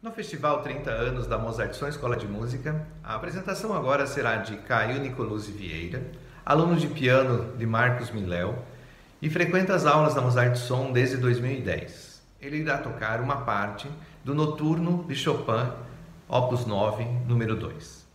No Festival 30 anos da Mozart Som Escola de Música, a apresentação agora será de Caio Nicoluzzi Vieira, aluno de piano de Marcos Miléo e frequenta as aulas da Mozart Som desde 2010. Ele irá tocar uma parte do Noturno de Chopin, Opus 9, número 2.